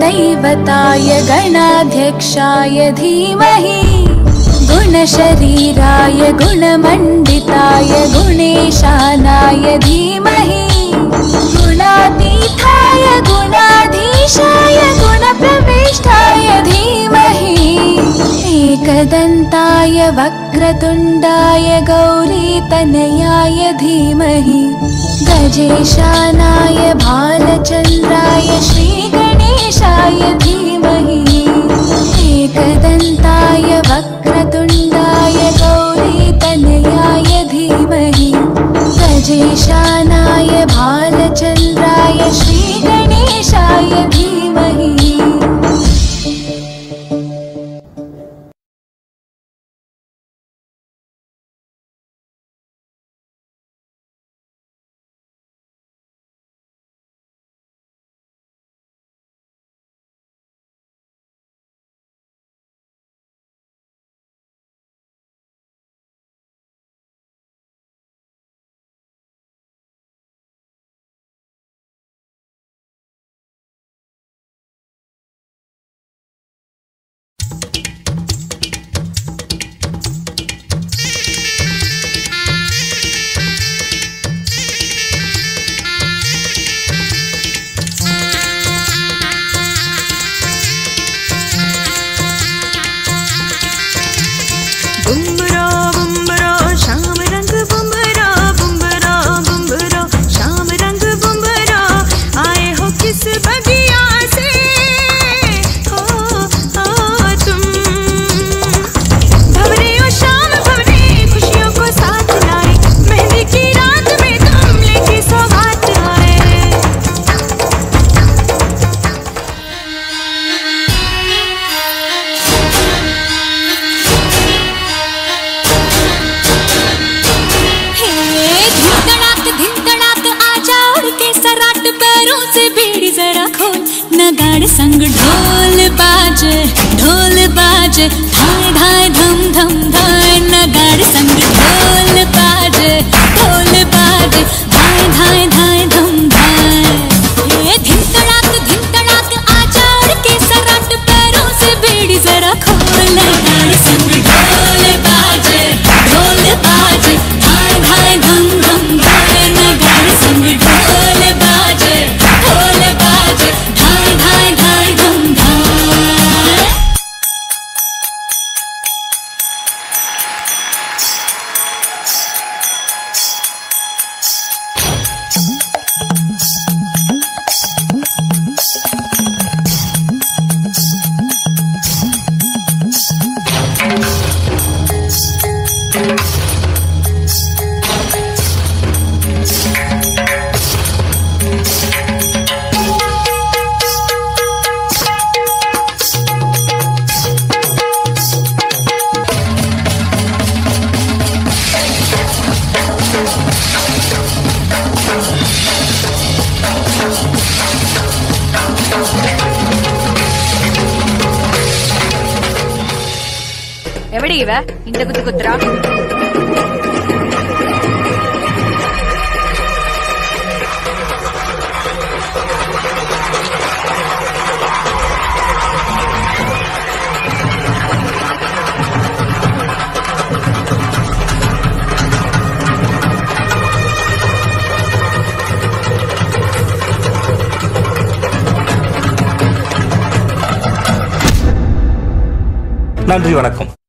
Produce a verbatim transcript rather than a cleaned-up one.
दैवताय गणाध्यक्षाय धीमहि गुणशरीराय गुणमण्डिताय गुणेशानाय धीमहि गुणातीताय गुणाधीशाय गुणप्रविष्टाय धीमहि एकदन्ताय वक्रतुण्डाय गौरीतनयाय धीमहि गजेशानाय भालचन्द्राय श्रीगणेशाय धीमहि एकदन्ताय वक्रतुण्डाय गौरीतनयाय धीमहि गजेशानाय भालचन्द्राय श्रीगणेशाय धीमहि। संग ढोल बाजे ढोल बाजे धाय धाय धम धम धाय नगाड़े संग ढोल बाजे ढोल बाजे धाय धाय धाय धम धाय ये धिन तड़ाक धिन तड़ाक आजा उड़ के सराट पैरों से बेड़ी जरा खोल नगाड़े संग ढोल बाजे ढोल बाजे धाय धाय धम धम धाय नगाड़े संग ढोल बाजे ढोल बाजे धाय धाय धाय धम धाय। எவடி இவ இந்த குத்து குத்துறா? நன்றி, வணக்கம்.